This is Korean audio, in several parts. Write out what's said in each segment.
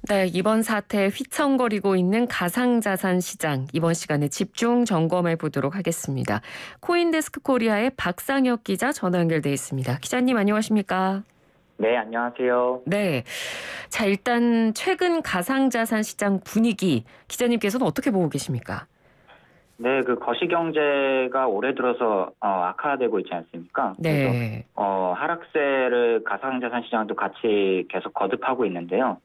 네, 이번 사태에 휘청거리고 있는 가상자산 시장, 이번 시간에 집중 점검해 보도록 하겠습니다. 코인데스크 코리아의 박상혁 기자 전화 연결돼 있습니다. 기자님 안녕하십니까? 네, 안녕하세요. 네, 자 일단 최근 가상자산 시장 분위기 기자님께서는 어떻게 보고 계십니까? 네, 그 거시경제가 올해 들어서 악화되고 있지 않습니까? 그래서 네. 하락세를 가상자산 시장도 같이 계속 거듭하고 있는데요.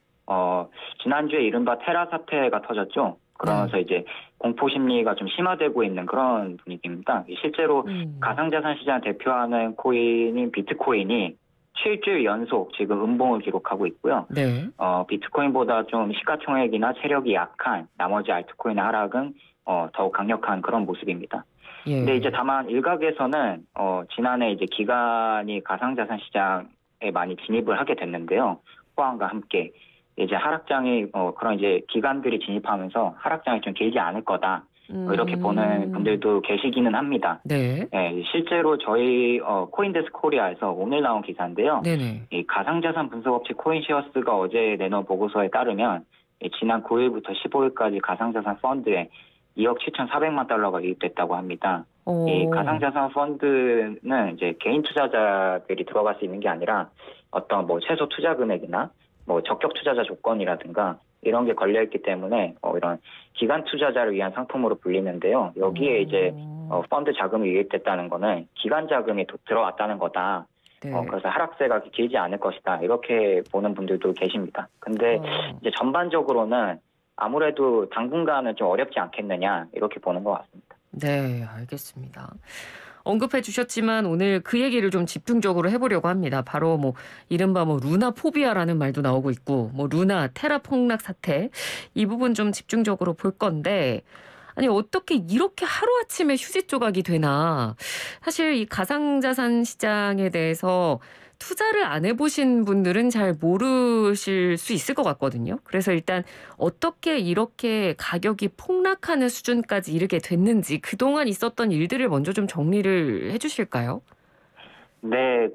지난주에 이른바 테라 사태가 터졌죠. 그러면서 이제 공포 심리가 좀 심화되고 있는 그런 분위기입니다. 실제로 가상자산 시장 대표하는 코인인 비트코인이 7주일 연속 지금 음봉을 기록하고 있고요. 네. 비트코인보다 좀 시가총액이나 체력이 약한 나머지 알트코인의 하락은 더욱 강력한 그런 모습입니다. 예. 근데 이제 다만 일각에서는 지난해 이제 기관이 가상자산 시장에 많이 진입을 하게 됐는데요. 호황과 함께 이제 하락장이 그런 이제 기관들이 진입하면서 하락장이 좀 길지 않을 거다. 이렇게 보는 분들도 계시기는 합니다. 네. 네, 실제로 저희 코인데스크 코리아에서 오늘 나온 기사인데요. 네네. 이 가상자산 분석업체 코인시어스가 어제 내놓은 보고서에 따르면 지난 9일부터 15일까지 가상자산 펀드에 2억 7,400만 달러가 유입됐다고 합니다. 이 가상자산 펀드는 이제 개인 투자자들이 들어갈 수 있는 게 아니라 어떤 뭐 최소 투자 금액이나 뭐 적격 투자자 조건이라든가 이런 게 걸려있기 때문에 이런 기관 투자자를 위한 상품으로 불리는데요. 여기에 이제 펀드 자금이 유입됐다는 거는 기관 자금이 들어왔다는 거다. 네. 그래서 하락세가 길지 않을 것이다. 이렇게 보는 분들도 계십니다. 근데 이제 전반적으로는 아무래도 당분간은 좀 어렵지 않겠느냐 이렇게 보는 것 같습니다. 네, 알겠습니다. 언급해 주셨지만 오늘 그 얘기를 좀 집중적으로 해보려고 합니다. 바로 뭐 이른바 뭐 루나 포비아라는 말도 나오고 있고 뭐 루나 테라 폭락 사태 이 부분 좀 집중적으로 볼 건데 아니 어떻게 이렇게 하루아침에 휴지 조각이 되나. 사실 이 가상자산 시장에 대해서 투자를 안 해보신 분들은 잘 모르실 수 있을 것 같거든요. 그래서 일단 어떻게 이렇게 가격이 폭락하는 수준까지 이르게 됐는지 그동안 있었던 일들을 먼저 좀 정리를 해주실까요? 네,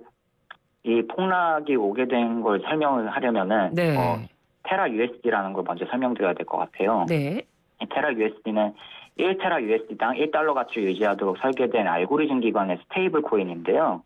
이 폭락이 오게 된 걸 설명을 하려면은 네. 테라 USD라는 걸 먼저 설명드려야 될 것 같아요. 네. 이 테라 USD는 1테라 USD당 1달러 가치를 유지하도록 설계된 알고리즘 기반의 스테이블 코인인데요.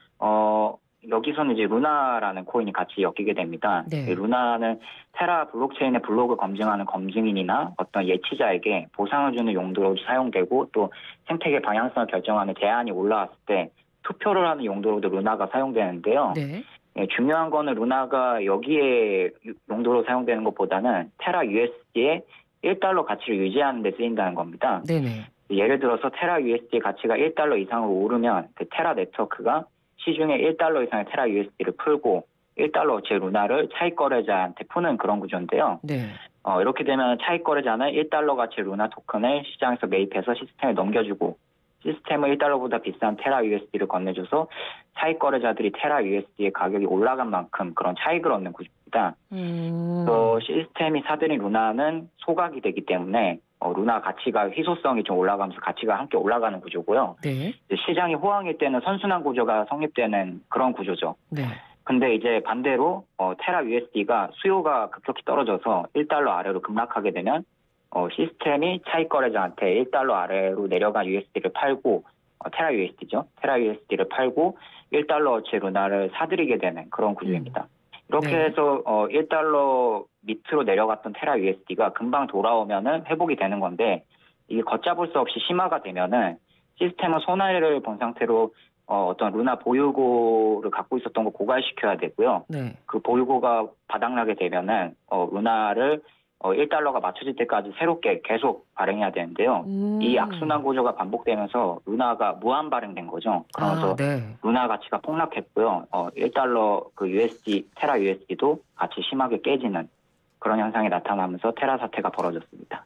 여기서는 이제 루나라는 코인이 같이 엮이게 됩니다. 네. 루나는 테라 블록체인의 블록을 검증하는 검증인이나 어떤 예치자에게 보상을 주는 용도로 사용되고 또 생태계 방향성을 결정하는 제안이 올라왔을 때 투표를 하는 용도로도 루나가 사용되는데요. 네. 중요한 거는 루나가 여기에 용도로 사용되는 것보다는 테라 USD의 1달러 가치를 유지하는 데 쓰인다는 겁니다. 네네. 예를 들어서 테라 USD 가치가 1달러 이상으로 오르면 그 테라 네트워크가 시중에 1달러 이상의 테라 USD를 풀고 1달러어치 루나를 차익 거래자한테 푸는 그런 구조인데요. 네. 이렇게 되면 차익 거래자는 1달러 가치 루나 토큰을 시장에서 매입해서 시스템에 넘겨주고 시스템은 1달러보다 비싼 테라 USD를 건네줘서 차익 거래자들이 테라 USD의 가격이 올라간 만큼 그런 차익을 얻는 구조입니다. 또 시스템이 사들인 루나는 소각이 되기 때문에 루나 가치가 희소성이 좀 올라가면서 가치가 함께 올라가는 구조고요. 네. 시장이 호황일 때는 선순환 구조가 성립되는 그런 구조죠. 네. 근데 이제 반대로 테라 USD가 수요가 급격히 떨어져서 1달러 아래로 급락하게 되면 시스템이 차익 거래자한테 1달러 아래로 내려간 USD를 팔고 테라 USD죠. 테라 USD를 팔고 1달러어치 루나를 사들이게 되는 그런 구조입니다. 이렇게 네. 해서 1달러 밑으로 내려갔던 테라 USD가 금방 돌아오면은 회복이 되는 건데 이게 걷잡을 수 없이 심화가 되면은 시스템은 손해를 본 상태로 어떤 루나 보유고를 갖고 있었던 거 고갈시켜야 되고요. 네. 그 보유고가 바닥나게 되면은 루나를 1달러가 맞춰질 때까지 새롭게 계속 발행해야 되는데요. 이 악순환 구조가 반복되면서 루나가 무한 발행된 거죠. 그러면서 네. 루나 가치가 폭락했고요. 1달러 그 USD, 테라 USD도 같이 심하게 깨지는 그런 현상이 나타나면서 테라 사태가 벌어졌습니다.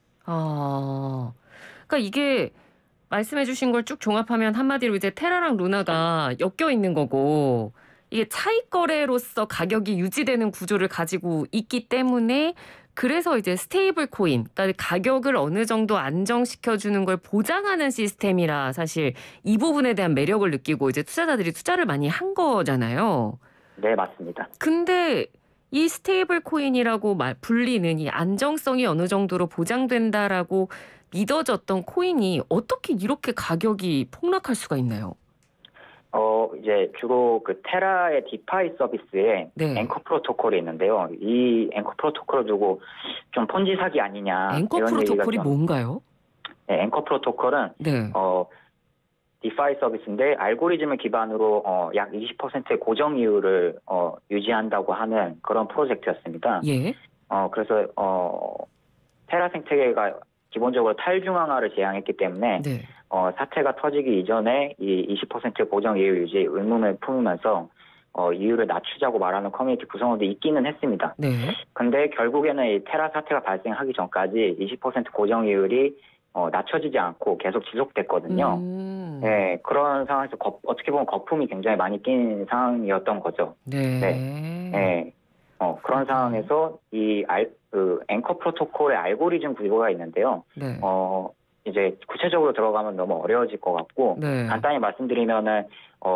그러니까 이게 말씀해 주신 걸 쭉 종합하면 한마디로 이제 테라랑 루나가 엮여 있는 거고 이게 차익 거래로서 가격이 유지되는 구조를 가지고 있기 때문에 그래서 이제 스테이블 코인, 그러니까 가격을 어느 정도 안정시켜주는 걸 보장하는 시스템이라 사실 이 부분에 대한 매력을 느끼고 이제 투자자들이 투자를 많이 한 거잖아요. 네, 맞습니다. 근데 이 스테이블 코인이라고 불리는 이 안정성이 어느 정도로 보장된다라고 믿어졌던 코인이 어떻게 이렇게 가격이 폭락할 수가 있나요? 이제 주로 그 테라의 디파이 서비스에 네. 앵커 프로토콜이 있는데요. 이 앵커 프로토콜을 두고 좀 폰지 사기 아니냐 앵커 이런 얘기가 프로토콜이 좀. 뭔가요? 네, 앵커 프로토콜은 네. 디파이 서비스인데 알고리즘을 기반으로 약 20%의 고정 이율을 유지한다고 하는 그런 프로젝트였습니다. 예. 그래서 테라 생태계가 기본적으로 탈중앙화를 지향했기 때문에 네. 사태가 터지기 이전에 이 20% 고정 이율 유지 의문을 품으면서 이율을 낮추자고 말하는 커뮤니티 구성원도 있기는 했습니다. 네. 근데 결국에는 이 테라 사태가 발생하기 전까지 20% 고정 이율이 낮춰지지 않고 계속 지속됐거든요. 네, 그런 상황에서 어떻게 보면 거품이 굉장히 많이 낀 상황이었던 거죠. 네. 네. 그런 상황에서 그 앵커 프로토콜의 알고리즘 구조가 있는데요. 네. 이제 구체적으로 들어가면 너무 어려워질 것 같고, 네. 간단히 말씀드리면은,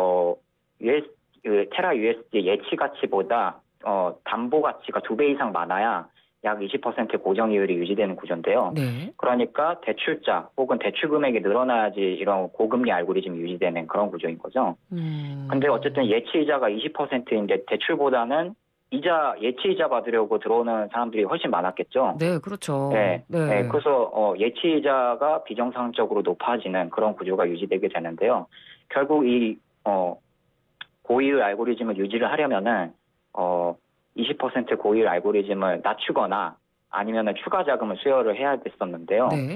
테라 USD 예치 가치보다, 담보 가치가 2배 이상 많아야 약 20% 고정 이율이 유지되는 구조인데요. 네. 그러니까 대출자 혹은 대출 금액이 늘어나야지 이런 고금리 알고리즘이 유지되는 그런 구조인 거죠. 근데 어쨌든 예치 이자가 20%인데 대출보다는 예치 이자 받으려고 들어오는 사람들이 훨씬 많았겠죠. 네, 그렇죠. 네. 네. 그래서 예치 이자가 비정상적으로 높아지는 그런 구조가 유지되게 되는데요. 결국 이 고이율 알고리즘을 유지를 하려면은 20% 고이율 알고리즘을 낮추거나 아니면은 추가 자금을 수여를 해야 됐었는데요. 네.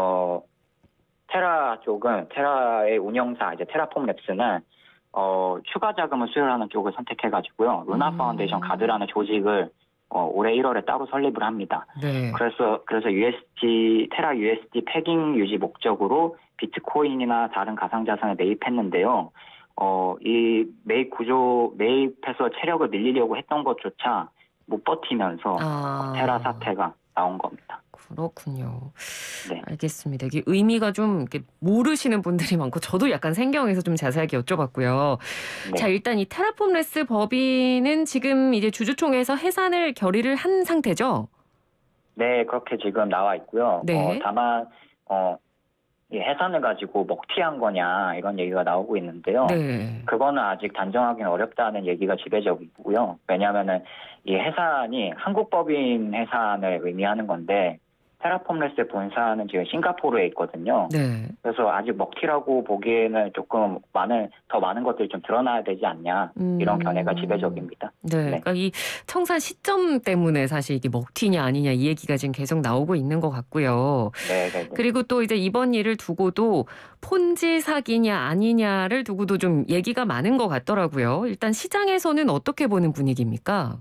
테라 쪽은 테라의 운영사 이제 테라폼 랩스는 추가 자금을 수여하는 쪽을 선택해가지고요. 루나 파운데이션 가드라는 조직을 올해 1월에 따로 설립을 합니다. 네. 그래서 테라 USD 패깅 유지 목적으로 비트코인이나 다른 가상자산에 매입했는데요. 이 매입해서 체력을 늘리려고 했던 것조차 못 버티면서 테라 사태가 나온 겁니다. 그렇군요. 네. 알겠습니다. 이게 의미가 좀 이렇게 모르시는 분들이 많고 저도 약간 생경해서 좀 자세하게 여쭤봤고요. 네. 자, 일단 이 테라폼레스 법인은 지금 이제 주주총회에서 해산을 결의를 한 상태죠? 네, 그렇게 지금 나와 있고요. 네. 다만 이 해산을 가지고 먹튀한 거냐 이런 얘기가 나오고 있는데요. 네. 그거는 아직 단정하기는 어렵다는 얘기가 지배적이고요. 왜냐하면은 이 해산이 한국 법인 해산을 의미하는 건데 테라폼레스의 본사는 지금 싱가포르에 있거든요. 네. 그래서 아직 먹튀라고 보기에는 조금 더 많은 것들이 좀 드러나야 되지 않냐 이런 견해가 지배적입니다. 네. 그러니까 이 청산 시점 때문에 사실 이게 먹튀냐 아니냐 이 얘기가 지금 계속 나오고 있는 것 같고요. 네. 그리고 또 이제 이번 일을 두고도 폰지 사기냐 아니냐를 두고도 좀 얘기가 많은 것 같더라고요. 일단 시장에서는 어떻게 보는 분위기입니까?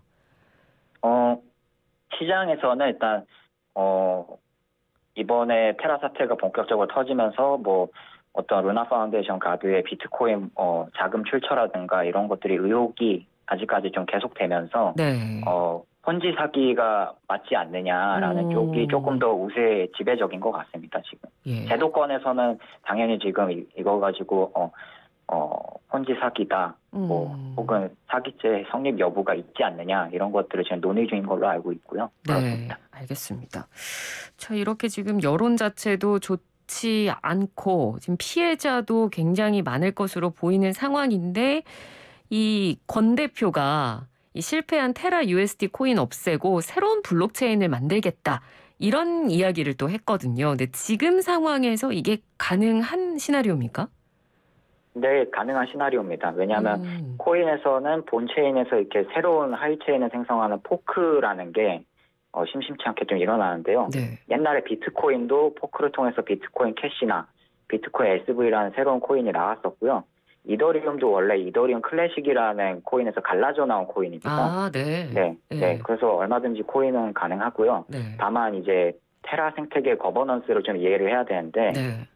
시장에서는 일단 이번에 테라 사태가 본격적으로 터지면서 뭐 어떤 루나 파운데이션 가드의 비트코인 자금 출처라든가 이런 것들이 의혹이 아직까지 좀 계속되면서 네. 폰지 사기가 맞지 않느냐라는 쪽이 조금 더 우세 지배적인 것 같습니다. 지금 예. 제도권에서는 당연히 지금 이거 가지고 폰지 사기다, 혹은 사기죄 성립 여부가 있지 않느냐 이런 것들을 지금 논의 중인 걸로 알고 있고요. 네, 그렇습니다. 알겠습니다. 자, 이렇게 지금 여론 자체도 좋지 않고 지금 피해자도 굉장히 많을 것으로 보이는 상황인데 이 권 대표가 이 실패한 테라 USD 코인 없애고 새로운 블록체인을 만들겠다. 이런 이야기를 또 했거든요. 근데 지금 상황에서 이게 가능한 시나리오입니까? 네, 가능한 시나리오입니다. 왜냐하면 코인에서는 본체인에서 이렇게 새로운 하위체인을 생성하는 포크라는 게 심심치 않게 좀 일어나는데요. 네. 옛날에 비트코인도 포크를 통해서 비트코인 캐시나 비트코인 SV라는 새로운 코인이 나왔었고요. 이더리움도 원래 이더리움 클래식이라는 코인에서 갈라져 나온 코인입니다. 아, 네. 네. 그래서 얼마든지 코인은 가능하고요. 네. 다만 이제 테라 생태계 거버넌스를 좀 이해를 해야 되는데 네.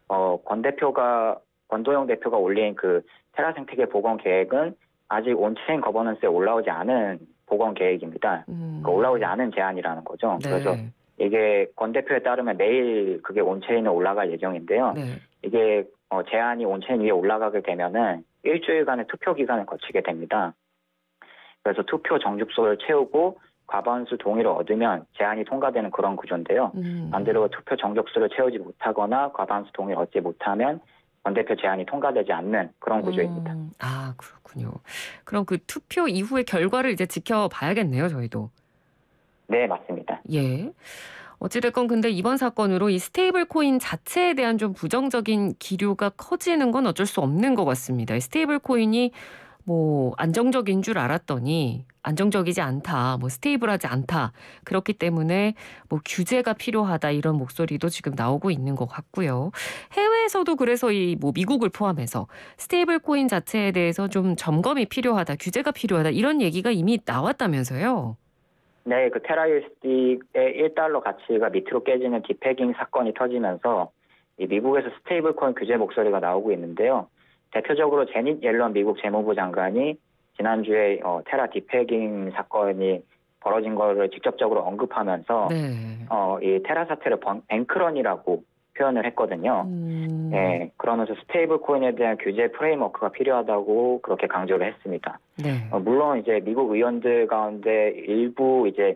권도영 대표가 올린 그 테라 생태계 복원 계획은 아직 온체인 거버넌스에 올라오지 않은 복원 계획입니다. 그러니까 올라오지 않은 제안이라는 거죠. 네. 그래서 이게 권 대표에 따르면 내일 그게 온체인에 올라갈 예정인데요. 네. 이게 제안이 온체인 위에 올라가게 되면은 일주일간의 투표 기간을 거치게 됩니다. 그래서 투표 정족수를 채우고 과반수 동의를 얻으면 제안이 통과되는 그런 구조인데요. 반대로 투표 정족수를 채우지 못하거나 과반수 동의를 얻지 못하면 원대표 제안이 통과되지 않는 그런 구조입니다. 아, 그렇군요. 그럼 그 투표 이후의 결과를 이제 지켜봐야겠네요, 저희도. 네, 맞습니다. 예. 어찌됐건 근데 이번 사건으로 이 스테이블 코인 자체에 대한 좀 부정적인 기류가 커지는 건 어쩔 수 없는 것 같습니다. 이 스테이블 코인이 뭐 안정적인 줄 알았더니 안정적이지 않다, 뭐 스테이블하지 않다. 그렇기 때문에 뭐 규제가 필요하다 이런 목소리도 지금 나오고 있는 것 같고요. 해외에서도 그래서 이 뭐 미국을 포함해서 스테이블 코인 자체에 대해서 좀 점검이 필요하다, 규제가 필요하다 이런 얘기가 이미 나왔다면서요. 네, 그 테라USD의 1달러 가치가 밑으로 깨지는 디패깅 사건이 터지면서 이 미국에서 스테이블 코인 규제 목소리가 나오고 있는데요. 대표적으로 제닛 옐런 미국 재무부 장관이 지난주에 테라 디패깅 사건이 벌어진 거를 직접적으로 언급하면서 네. 이 테라 사태를 뱅크런이라고 표현을 했거든요. 예, 그러면서 스테이블 코인에 대한 규제 프레임워크가 필요하다고 그렇게 강조를 했습니다. 네. 물론 이제 미국 의원들 가운데 일부 이제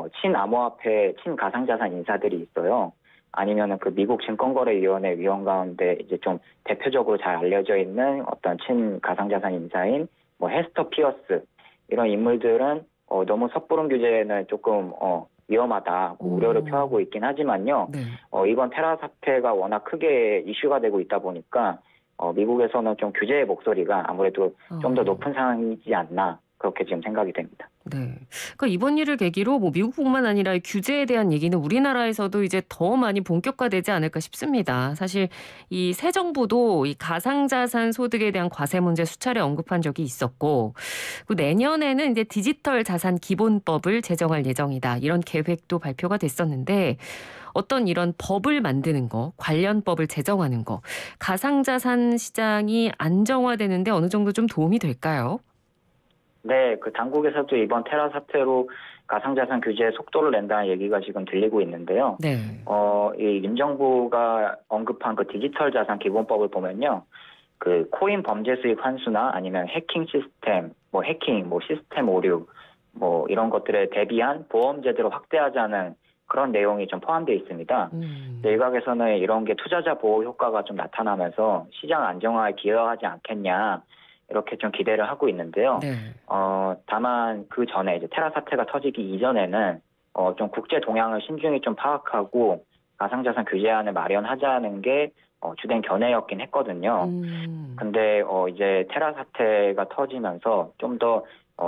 친암호화폐, 친가상자산 인사들이 있어요. 아니면은 그 미국 증권거래위원회 위원 가운데 이제 좀 대표적으로 잘 알려져 있는 어떤 친가상자산 인사인 뭐 헤스터 피어스 이런 인물들은 너무 섣부른 규제는 조금 위험하다고 우려를 표하고 있긴 하지만요. 네. 이번 테라 사태가 워낙 크게 이슈가 되고 있다 보니까 미국에서는 좀 규제의 목소리가 아무래도 좀 더 높은 상황이지 않나 그렇게 지금 생각이 됩니다. 네. 그러니까 이번 일을 계기로 뭐 미국뿐만 아니라 이 규제에 대한 얘기는 우리나라에서도 이제 더 많이 본격화되지 않을까 싶습니다. 사실 이 새 정부도 이 가상자산 소득에 대한 과세 문제 수차례 언급한 적이 있었고, 그 내년에는 이제 디지털 자산 기본법을 제정할 예정이다. 이런 계획도 발표가 됐었는데 어떤 이런 법을 만드는 거, 관련 법을 제정하는 거, 가상자산 시장이 안정화되는데 어느 정도 좀 도움이 될까요? 네, 그 당국에서도 이번 테라 사태로 가상자산 규제에 속도를 낸다는 얘기가 지금 들리고 있는데요. 네. 이 임정부가 언급한 그 디지털 자산 기본법을 보면요. 그 코인 범죄 수익 환수나 아니면 해킹 시스템, 뭐 해킹, 뭐 시스템 오류, 뭐 이런 것들에 대비한 보험 제도를 확대하자는 그런 내용이 좀 포함되어 있습니다. 일각에서는 이런 게 투자자 보호 효과가 좀 나타나면서 시장 안정화에 기여하지 않겠냐. 이렇게 좀 기대를 하고 있는데요. 네. 다만 그 전에 이제 테라 사태가 터지기 이전에는 좀 국제 동향을 신중히 좀 파악하고 가상자산 규제안을 마련하자는 게 주된 견해였긴 했거든요. 근데 이제 테라 사태가 터지면서 좀 더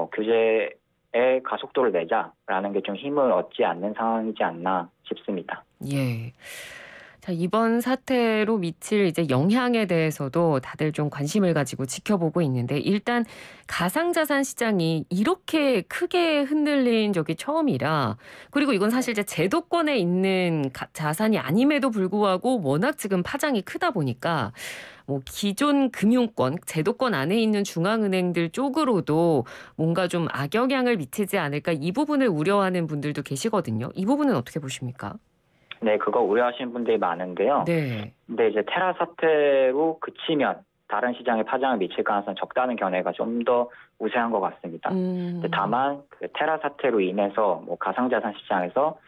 규제에 가속도를 내자라는 게 좀 힘을 얻지 않는 상황이지 않나 싶습니다. 예. 자, 이번 사태로 미칠 이제 영향에 대해서도 다들 좀 관심을 가지고 지켜보고 있는데 일단 가상자산 시장이 이렇게 크게 흔들린 적이 처음이라 그리고 이건 사실 이제 제도권에 있는 자산이 아님에도 불구하고 워낙 지금 파장이 크다 보니까 뭐 기존 금융권, 제도권 안에 있는 중앙은행들 쪽으로도 뭔가 좀 악영향을 미치지 않을까 이 부분을 우려하는 분들도 계시거든요. 이 부분은 어떻게 보십니까? 네, 그거 우려하시는 분들이 많은데요. 네. 근데 이제 테라 사태로 그치면 다른 시장에 파장을 미칠 가능성이 적다는 견해가 좀 더 우세한 것 같습니다. 근데 다만 그 테라 사태로 인해서 뭐 가상자산 시장에서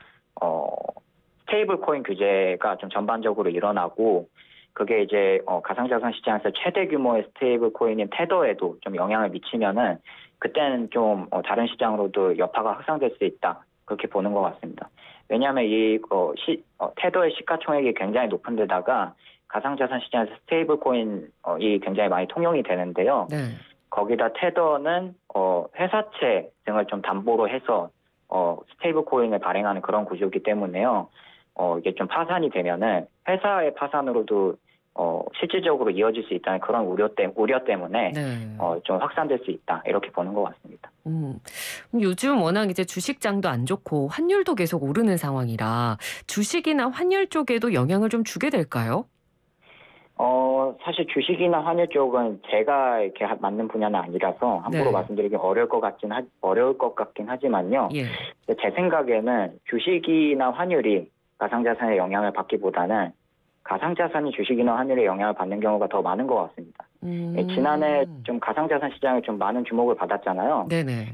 스테이블 코인 규제가 좀 전반적으로 일어나고 그게 이제 가상자산 시장에서 최대 규모의 스테이블 코인인 테더에도 좀 영향을 미치면은 그때는 좀 다른 시장으로도 여파가 확산될 수 있다. 그렇게 보는 것 같습니다. 왜냐하면 테더의 시가총액이 굉장히 높은 데다가 가상자산 시장에서 스테이블 코인이 굉장히 많이 통용이 되는데요. 네. 거기다 테더는 회사채 등을 좀 담보로 해서 스테이블 코인을 발행하는 그런 구조이기 때문에요. 이게 좀 파산이 되면은 회사의 파산으로도 실질적으로 이어질 수 있다는 그런 우려 때문에 네. 좀 확산될 수 있다 이렇게 보는 것 같습니다. 요즘 워낙 이제 주식장도 안 좋고 환율도 계속 오르는 상황이라 주식이나 환율 쪽에도 영향을 좀 주게 될까요? 사실 주식이나 환율 쪽은 제가 이렇게 맞는 분야는 아니라서 함부로 네. 말씀드리기 어려울 것 같긴 하지만요. 예. 제 생각에는 주식이나 환율이 가상자산의 영향을 받기보다는 가상자산이 주식이나 환율에 영향을 받는 경우가 더 많은 것 같습니다. 지난해 좀 가상자산 시장에 좀 많은 주목을 받았잖아요. 네네.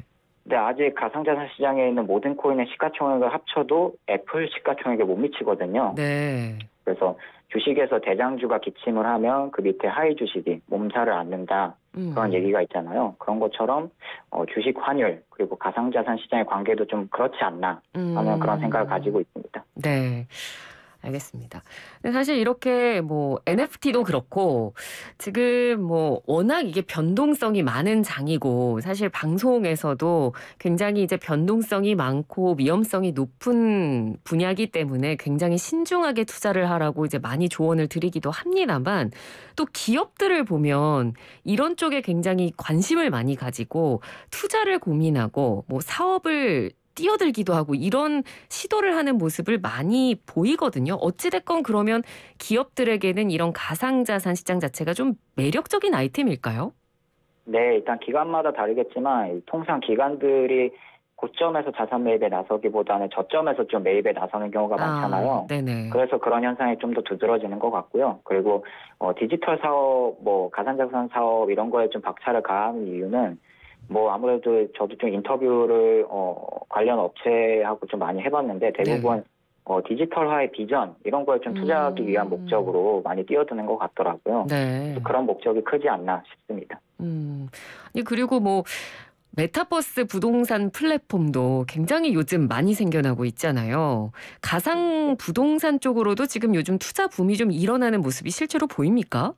근데 아직 가상자산 시장에 있는 모든 코인의 시가총액을 합쳐도 애플 시가총액에 못 미치거든요. 네. 그래서 주식에서 대장주가 기침을 하면 그 밑에 하위 주식이 몸살을 앓는다. 그런 얘기가 있잖아요. 그런 것처럼 주식 환율 그리고 가상자산 시장의 관계도 좀 그렇지 않나 하는 그런 생각을 가지고 있습니다. 네. 알겠습니다. 근데 사실 이렇게 뭐 NFT도 그렇고 지금 뭐 워낙 이게 변동성이 많은 장이고 사실 방송에서도 굉장히 이제 변동성이 많고 위험성이 높은 분야이기 때문에 굉장히 신중하게 투자를 하라고 이제 많이 조언을 드리기도 합니다만 또 기업들을 보면 이런 쪽에 굉장히 관심을 많이 가지고 투자를 고민하고 뭐 사업을 뛰어들기도 하고 이런 시도를 하는 모습을 많이 보이거든요. 어찌됐건 그러면 기업들에게는 이런 가상자산 시장 자체가 좀 매력적인 아이템일까요? 네, 일단 기관마다 다르겠지만 통상 기관들이 고점에서 자산 매입에 나서기보다는 저점에서 좀 매입에 나서는 경우가 많잖아요. 네네. 그래서 그런 현상이 좀 더 두드러지는 것 같고요. 그리고 디지털 사업, 뭐 가상자산 사업 이런 거에 좀 박차를 가하는 이유는 뭐 아무래도 저도 좀 인터뷰를 관련 업체하고 좀 많이 해봤는데 대부분 디지털화의 비전 이런 거에 좀 투자하기 위한 목적으로 많이 뛰어드는 것 같더라고요. 네. 그래서 그런 목적이 크지 않나 싶습니다. 아니 그리고 뭐 메타버스 부동산 플랫폼도 굉장히 요즘 많이 생겨나고 있잖아요. 가상 부동산 쪽으로도 지금 요즘 투자 붐이 좀 일어나는 모습이 실제로 보입니까?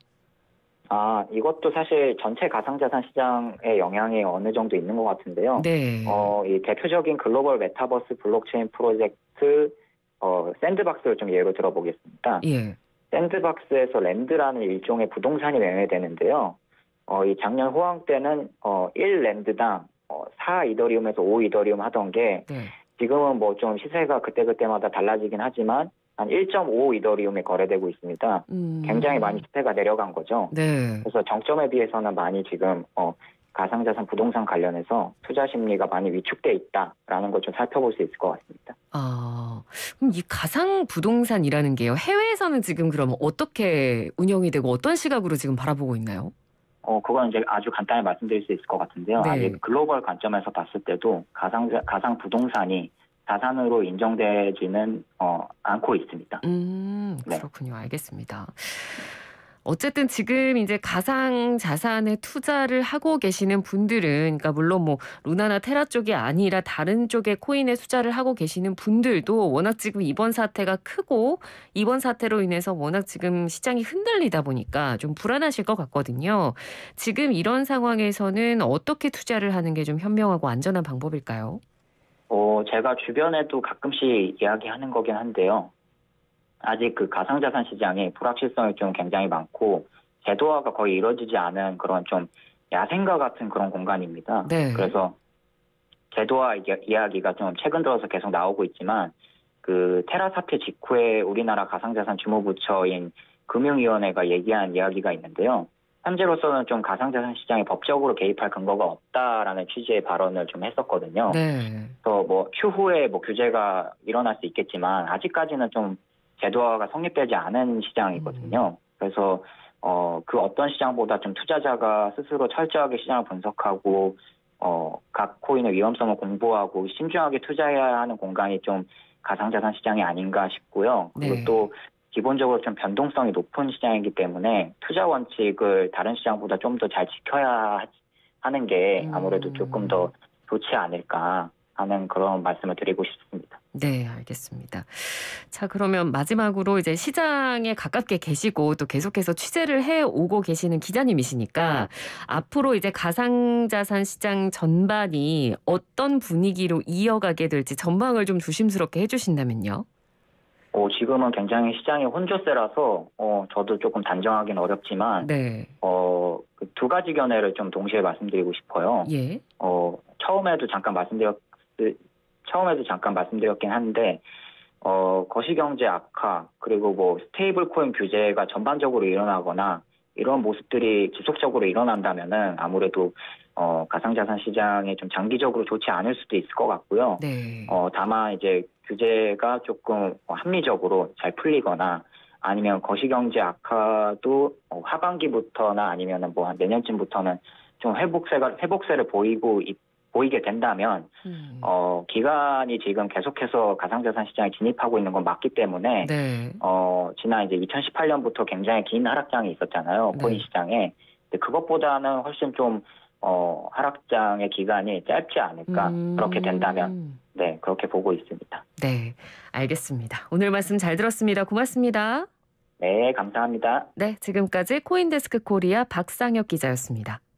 이것도 사실 전체 가상자산 시장에 영향이 어느 정도 있는 것 같은데요. 네. 이 대표적인 글로벌 메타버스 블록체인 프로젝트, 샌드박스를 좀 예로 들어보겠습니다. 예. 샌드박스에서 랜드라는 일종의 부동산이 매매되는데요. 이 작년 호황 때는 1랜드당 4 이더리움에서 5 이더리움 하던 게 네. 지금은 뭐 좀 시세가 그때그때마다 달라지긴 하지만 한 1.5 이더리움이 거래되고 있습니다. 굉장히 많이 시세가 내려간 거죠. 네. 그래서 정점에 비해서는 많이 지금 가상자산 부동산 관련해서 투자 심리가 많이 위축돼 있다라는 걸 좀 살펴볼 수 있을 것 같습니다. 그럼 이 가상 부동산이라는 게요. 해외에서는 지금 그러면 어떻게 운영이 되고 어떤 시각으로 지금 바라보고 있나요? 그건 이제 아주 간단히 말씀드릴 수 있을 것 같은데요. 네. 아직 글로벌 관점에서 봤을 때도 가상 부동산이 자산으로 인정되지는 않고 있습니다. 그렇군요. 알겠습니다. 어쨌든 지금 이제 가상 자산에 투자를 하고 계시는 분들은 그러니까 물론 뭐 루나나 테라 쪽이 아니라 다른 쪽에 코인에 투자를 하고 계시는 분들도 워낙 지금 이번 사태가 크고 이번 사태로 인해서 워낙 지금 시장이 흔들리다 보니까 좀 불안하실 것 같거든요. 지금 이런 상황에서는 어떻게 투자를 하는 게 좀 현명하고 안전한 방법일까요? 제가 주변에도 가끔씩 이야기하는 거긴 한데요. 아직 그 가상자산 시장이 불확실성이 좀 굉장히 많고 제도화가 거의 이루어지지 않은 그런 좀 야생과 같은 그런 공간입니다. 네. 그래서 제도화 이야기가 좀 최근 들어서 계속 나오고 있지만 그 테라 사태 직후에 우리나라 가상자산 주무부처인 금융위원회가 얘기한 이야기가 있는데요. 현재로서는 좀 가상자산 시장에 법적으로 개입할 근거가 없다라는 취지의 발언을 좀 했었거든요. 네. 그래서 뭐 추후에 뭐 규제가 일어날 수 있겠지만 아직까지는 좀 제도화가 성립되지 않은 시장이거든요. 그래서 그 어떤 시장보다 좀 투자자가 스스로 철저하게 시장을 분석하고 각 코인의 위험성을 공부하고 신중하게 투자해야 하는 공간이 좀 가상자산 시장이 아닌가 싶고요. 그리고 네. 또 기본적으로 좀 변동성이 높은 시장이기 때문에 투자 원칙을 다른 시장보다 좀 더 잘 지켜야 하는 게 아무래도 조금 더 좋지 않을까 하는 그런 말씀을 드리고 싶습니다. 네, 알겠습니다. 자, 그러면 마지막으로 이제 시장에 가깝게 계시고 또 계속해서 취재를 해 오고 계시는 기자님이시니까 앞으로 이제 가상자산 시장 전반이 어떤 분위기로 이어가게 될지 전망을 좀 조심스럽게 해주신다면요. 지금은 굉장히 시장이 혼조세라서 저도 조금 단정하기는 어렵지만 네. 그 두 가지 견해를 좀 동시에 말씀드리고 싶어요. 예. 처음에도 잠깐 말씀드렸긴 한데 거시경제 악화 그리고 뭐 스테이블 코인 규제가 전반적으로 일어나거나 이런 모습들이 지속적으로 일어난다면은 아무래도 가상자산 시장에 좀 장기적으로 좋지 않을 수도 있을 것 같고요. 네. 다만 이제 규제가 조금 합리적으로 잘 풀리거나 아니면 거시경제 악화도 하반기부터나 아니면은 뭐 한 내년쯤부터는 좀 회복세를 보이고 보이게 된다면 기관이 지금 계속해서 가상자산 시장에 진입하고 있는 건 맞기 때문에 네. 지난 이제 2018년부터 굉장히 긴 하락장이 있었잖아요. 네. 코인 시장에. 근데 그것보다는 훨씬 좀 하락장의 기간이 짧지 않을까. 그렇게 된다면 네, 그렇게 보고 있습니다. 네, 알겠습니다. 오늘 말씀 잘 들었습니다. 고맙습니다. 네, 감사합니다. 네, 지금까지 코인데스크 코리아 박상혁 기자였습니다.